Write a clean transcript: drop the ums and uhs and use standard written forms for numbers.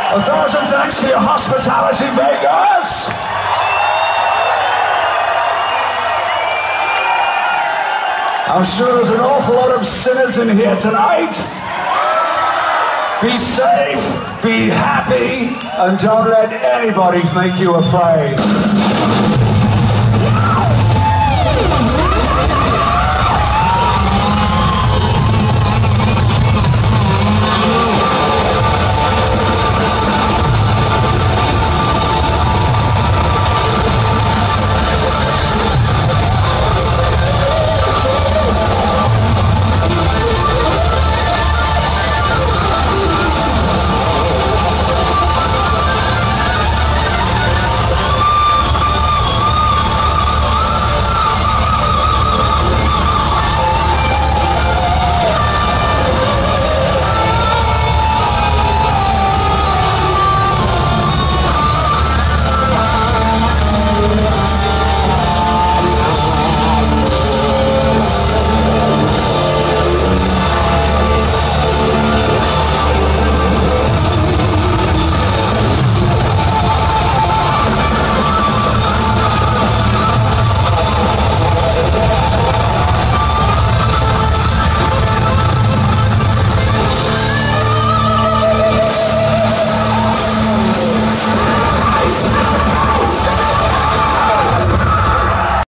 1,000 thanks for your hospitality, Vegas! I'm sure there's an awful lot of sinners in here tonight. Be safe, be happy, and don't let anybody make you afraid.